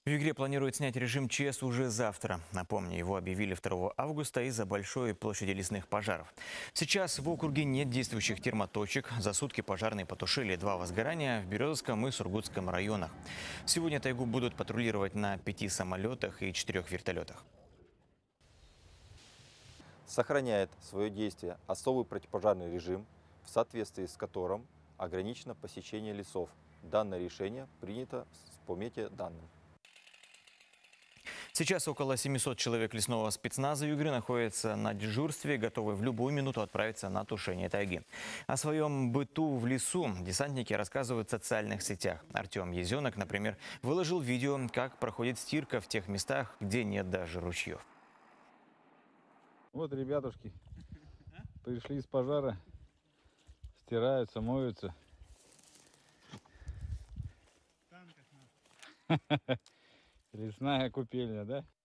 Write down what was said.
В Югре планируют снять режим ЧС уже завтра. Напомню, его объявили 2 августа из-за большой площади лесных пожаров. Сейчас в округе нет действующих термоточек. За сутки пожарные потушили 2 возгорания в Березовском и Сургутском районах. Сегодня тайгу будут патрулировать на 5 самолетах и 4 вертолетах. Сохраняет свое действие особый противопожарный режим, в соответствии с которым ограничено посещение лесов. Данное решение принято по метеоданным. Сейчас около 700 человек лесного спецназа Югры находятся на дежурстве, готовы в любую минуту отправиться на тушение тайги. О своем быту в лесу десантники рассказывают в социальных сетях. Артем Езенок, например, выложил видео, как проходит стирка в тех местах, где нет даже ручьев. Вот ребятушки пришли с пожара, стираются, моются. Лесная купельня, да?